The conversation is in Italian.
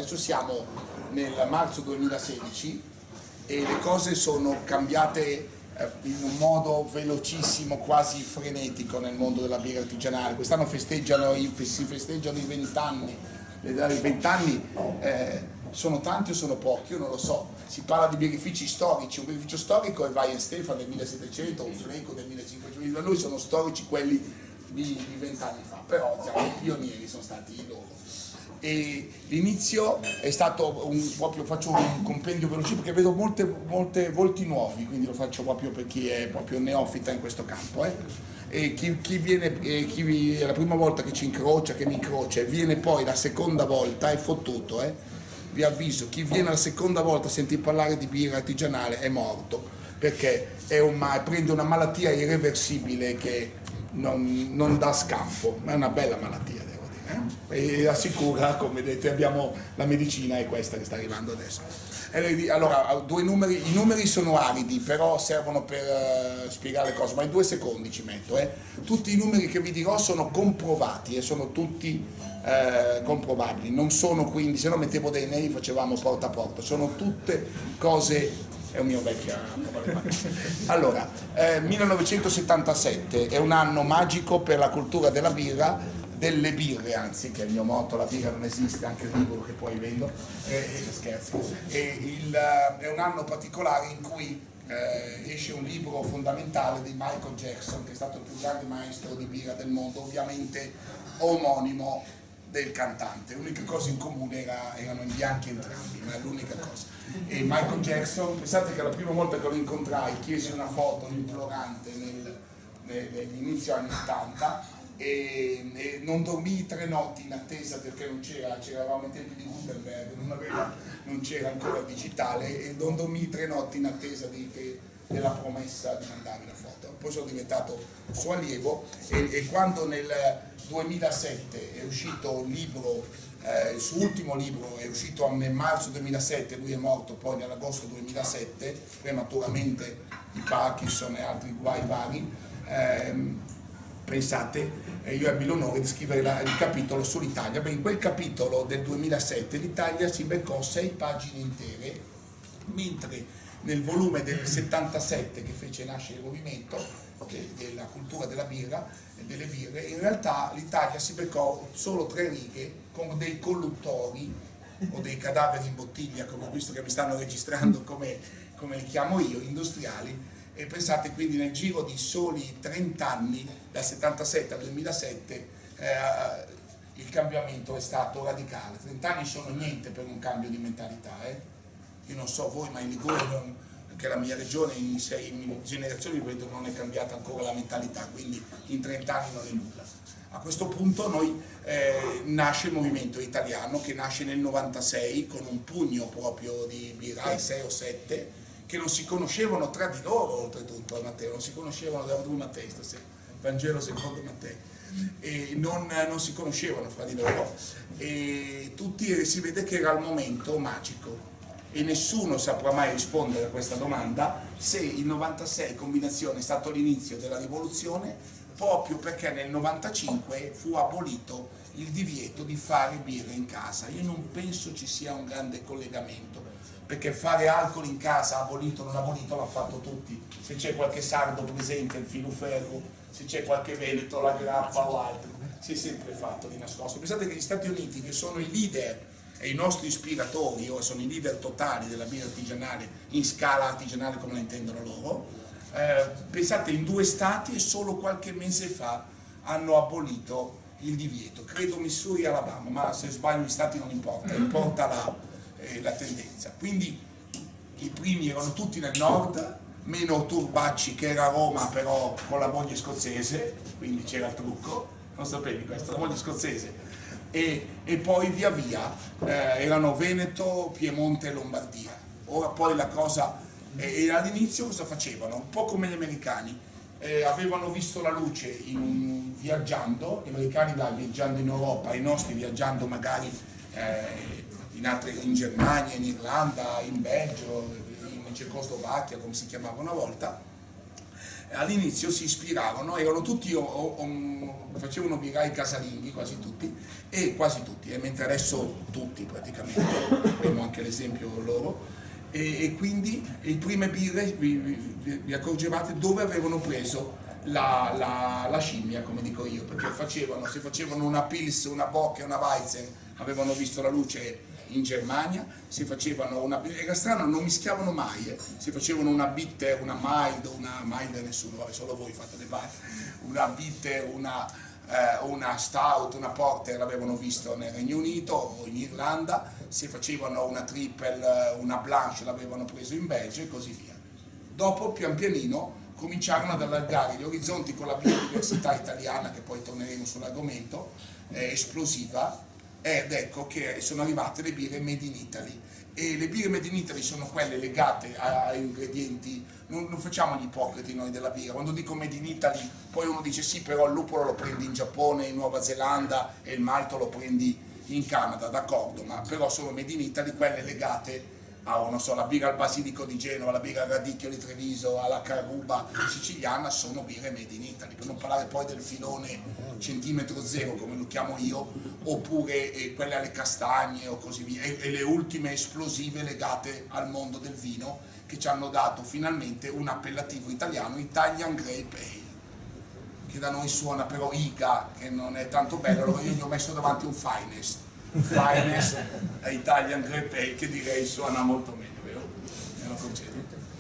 Adesso siamo nel marzo 2016 e le cose sono cambiate in un modo velocissimo, quasi frenetico nel mondo della birra artigianale. Quest'anno si festeggiano i 20 anni. I 20 anni sono tanti o sono pochi? Io non lo so. Si parla di birrifici storici, un birrificio storico è Vai e Stefan del 1700, un Fleco del 1500, noi sono storici quelli di 20 anni fa, però diciamo, i pionieri sono stati loro. E l'inizio è stato proprio, faccio un compendio veloce perché vedo molte volti nuovi, quindi lo faccio proprio per chi è proprio neofita in questo campo. E chi viene, è la prima volta che ci incrocia, che mi incrocia, e viene poi la seconda volta, è fottuto, vi avviso, chi viene la seconda volta a sentir parlare di birra artigianale è morto, perché prende una malattia irreversibile che non dà scampo, ma è una bella malattia, devo dire, e assicura, come vedete, abbiamo la medicina, è questa che sta arrivando adesso. Allora, i numeri sono aridi, però servono per spiegare le cose, ma in 2 secondi ci metto. Tutti i numeri che vi dirò sono comprovati e sono tutti comprovabili, non sono, quindi, se no mettevo dei nei, facevamo porta a porta, sono tutte cose. È un mio vecchio. Allora, 1977 è un anno magico per la cultura della birra, delle birre, anzi, che è il mio motto, la birra non esiste, anche il libro che poi vendo, scherzi. È un anno particolare in cui esce un libro fondamentale di Michael Jackson, che è stato il più grande maestro di birra del mondo, ovviamente omonimo del cantante. L'unica cosa in comune erano in bianchi entrambi, ma è l'unica cosa. E Michael Jackson, pensate che la prima volta che lo incontrai chiesi una foto implorante nell'inizio anni 80 e non dormii 3 notti in attesa perché c'eravamo ai tempi di Gutenberg, non c'era ancora il digitale, e non dormii 3 notti in attesa della promessa di mandarmi la foto. Poi sono diventato suo allievo e quando nel 2007 è uscito un libro, il suo ultimo libro è uscito nel marzo 2007, lui è morto poi nell'agosto 2007 prematuramente di Parkinson e altri guai vari, pensate, io ebbi l'onore di scrivere il capitolo sull'Italia. In quel capitolo del 2007 l'Italia si beccò 6 pagine intere, mentre nel volume del 77 che fece nascere il movimento della cultura della birra e delle birre, in realtà l'Italia si beccò solo 3 righe con dei colluttori o dei cadaveri in bottiglia, come visto che mi stanno registrando come li chiamo io, industriali. E pensate, quindi nel giro di soli 30 anni, dal 77 al 2007, il cambiamento è stato radicale. 30 anni sono niente per un cambio di mentalità. Io non so voi, ma in Liguria, che è la mia regione, in 6 generazioni vedo non è cambiata ancora la mentalità, quindi in 30 anni non è nulla. A questo punto nasce il movimento italiano, che nasce nel 96 con un pugno proprio di birrai, 6 o 7, che non si conoscevano tra di loro, oltretutto, Matteo, non si conoscevano da una testa, Vangelo secondo Matteo, e non si conoscevano fra di loro, e tutti si vede che era il momento magico, e nessuno saprà mai rispondere a questa domanda se il 96 combinazione è stato l'inizio della rivoluzione, proprio perché nel 95 fu abolito il divieto di fare birra in casa. Io non penso ci sia un grande collegamento, perché fare alcol in casa, abolito o non abolito, l'ha fatto tutti. Se c'è qualche sardo presente, il filoferro, se c'è qualche veneto, la grappa o altro, si è sempre fatto di nascosto. Pensate che gli Stati Uniti, che sono i leader e i nostri ispiratori, o sono i leader totali della birra artigianale, in scala artigianale come la intendono loro, pensate, in 2 stati e solo qualche mese fa hanno abolito il divieto. Credo Missouri e Alabama, ma se sbaglio gli stati non importa, importa la tendenza. Quindi i primi erano tutti nel nord, meno Turbacci, che era a Roma però con la moglie scozzese, quindi c'era il trucco, non sapevi questo, la moglie scozzese, e poi via via erano Veneto, Piemonte e Lombardia. Ora poi la cosa, e all'inizio cosa facevano? Un po' come gli americani, avevano visto la luce viaggiando, gli americani viaggiando in Europa, i nostri viaggiando magari in Germania, in Irlanda, in Belgio, in Cecoslovacchia, come si chiamava una volta, all'inizio si ispirarono, erano tutti, facevano birrai casalinghi, quasi tutti, mentre adesso tutti praticamente, abbiamo anche l'esempio loro, e quindi le prime birre vi accorgevate dove avevano preso la scimmia, come dico io, perché se facevano una Pils, una Bock e una Weizen, avevano visto la luce in Germania, si facevano era strano, non mischiavano mai, si facevano una bitter, una mild nessuno, vabbè, solo voi fate le barre, una bitter, una stout, una porter l'avevano visto nel Regno Unito o in Irlanda, si facevano una triple, una blanche l'avevano preso in Belgio e così via. Dopo pian pianino cominciarono ad allargare gli orizzonti con la biodiversità italiana, che poi torneremo sull'argomento, esplosiva, ed ecco che sono arrivate le birre made in Italy. E le birre made in Italy sono quelle legate a ingredienti, non facciamo gli ipocriti noi della birra, quando dico made in Italy poi uno dice sì, però il lupolo lo prendi in Giappone, in Nuova Zelanda e il malto lo prendi in Canada, d'accordo, ma però sono made in Italy quelle legate a, non so, la birra al basilico di Genova, la birra al radicchio di Treviso, alla caruba siciliana, sono birre made in Italy, per non parlare poi del filone centimetro zero, come lo chiamo io, oppure quelle alle castagne o così via, e le ultime esplosive legate al mondo del vino, che ci hanno dato finalmente un appellativo italiano, Italian Grape Ale, che da noi suona però IGA, che non è tanto bello, allora io gli ho messo davanti un Finest Italian Grape Ale, che direi suona molto meglio, vero? Me lo concedo?